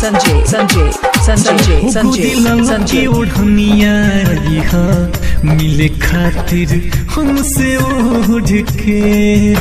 संजय ओढ़निया मिले खातिर हमसे ओढ़ के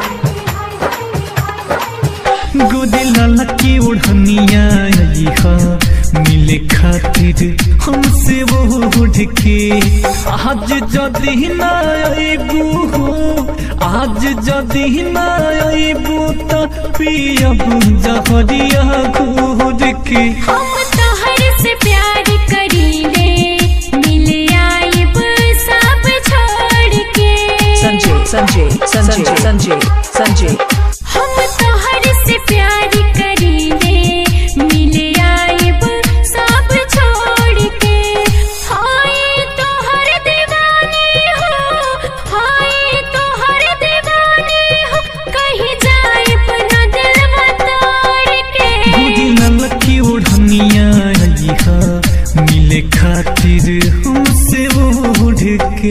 गोदी लाला की ओढ़निया मिले खातिर हमसे ओढ़ के आज जदी ना आईबू हो आज जदी ना आईबू तो पियब जहरिया घूर के हम तोहर से प्यार करीले मिले आईब सब छोड़ के संजय हम तोहर से प्यार करीले मिले आईब सब छोड़ के हाय तोहर दीवानी हो कहीं जाइब न दिलवा तोड़ के गोदी लाला की ओढ़निया मिले खातिर हमसे ओढ़ के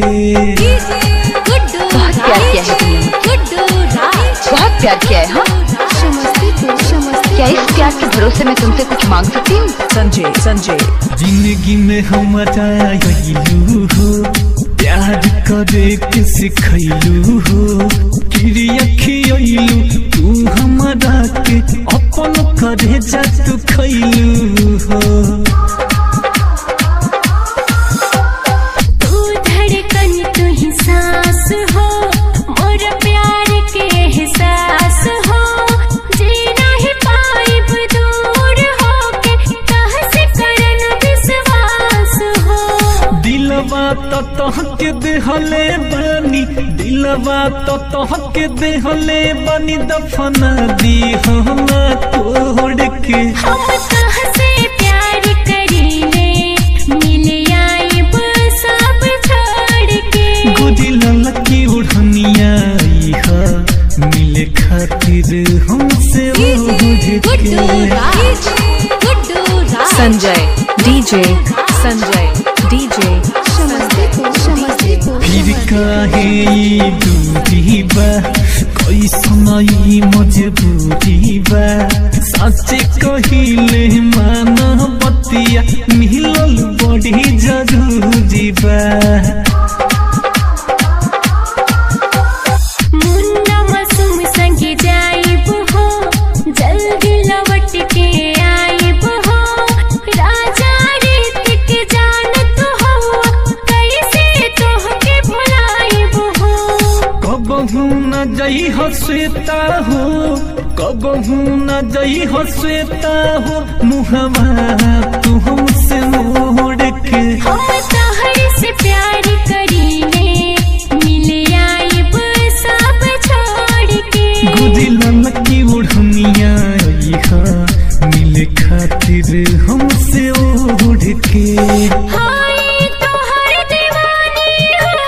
बहुत प्यार किया है तुमने, बहुत प्यार किया है। हाँ क्या इस प्यार के भरोसे में तुमसे कुछ मांग सकती हूँ? संजय जिंदगी में हमारा यू हो प्यार करे के सिखैलू हो किरिया खियलू तू हमारा के अपन करे जा तू खैलू हो तोहके देहले बानी दिलवा तो तोहके देहले बानी दफना दी हना तोड़ के हम तोहसे प्यार करीले मिले आईब सब छोड़ के गोदी लाला की ओढ़निया मिले खातिर हमसे ओढ़ के संजय डीजे फिर काहे दूरी बा कैसन मजबूरी बा सच्चे कहिले मान बतिया मिलल बड़ी जरूरी बा मुन्ना मासूम संगे जाइब हो जल्दी लौट के आइब हो राजा रीत के जानत हो कैसे तोहके भुलाइब हो कबहू न जई हो श्वेता हो कबहू न जई हो श्वेता हो मुहवा तू हमसे मोड़ के हम तोहर से प्यार करीले मिले आईब सब छोड़ के गोदी लाला की ओढ़निया मिले खातिर हमसे ओढ़ के हाय तोहर दीवानी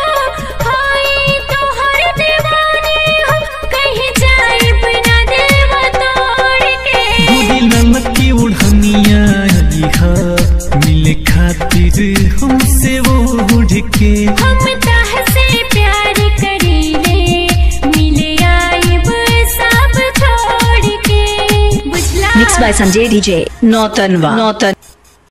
हो कहीं जाइब न दिलवा तोड़ के गोदी लाला की ओढ़निया मिले खातिर हमसे ओढ़ के हम तोहसे प्यार करीले मिले आईब सब छोड़ के बुझला mix by Sanjay DJ Nautanwa.